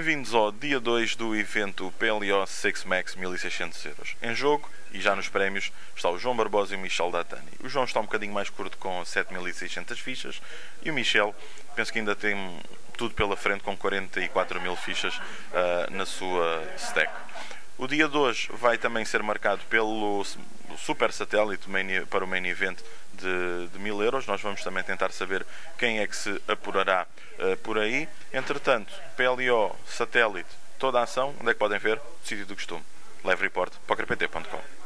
Bem-vindos ao dia 2 do evento PLO 6 Max 1600€. Em jogo, e já nos prémios, está o João Barbosa e o Michel Datani. O João está um bocadinho mais curto com 7600 fichas e o Michel, penso que ainda tem tudo pela frente com 44.000 fichas na sua stack. O dia de hoje vai também ser marcado pelo super satélite para o main event de 1000€. Nós vamos também tentar saber quem é que se apurará por aí. Entretanto, PLO, satélite, toda a ação, onde é que podem ver? Sítio do costume. Live Report, PokerPT.com.